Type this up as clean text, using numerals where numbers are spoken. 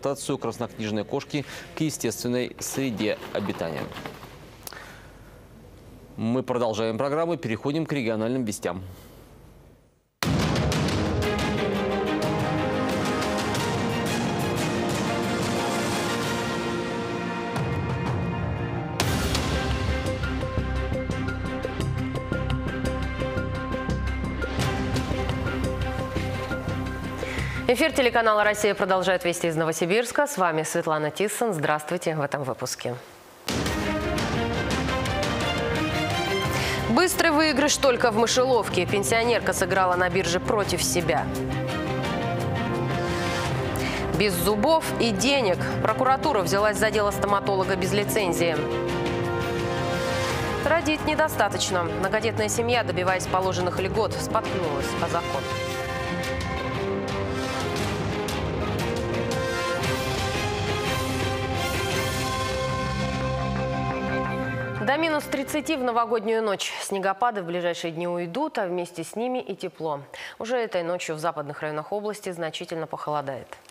адаптацию краснокнижной кошки к естественной среде обитания. Мы продолжаем программу, переходим к региональным вестям. Эфир телеканала «Россия» продолжает вести из Новосибирска. С вами Светлана Тиссон. Здравствуйте в этом выпуске. Быстрый выигрыш только в мышеловке. Пенсионерка сыграла на бирже против себя. Без зубов и денег. Прокуратура взялась за дело стоматолога без лицензии. Родить недостаточно. Многодетная семья, добиваясь положенных льгот, споткнулась о закон. До минус 30 в новогоднюю ночь. Снегопады в ближайшие дни уйдут, а вместе с ними и тепло. Уже этой ночью в западных районах области значительно похолодает.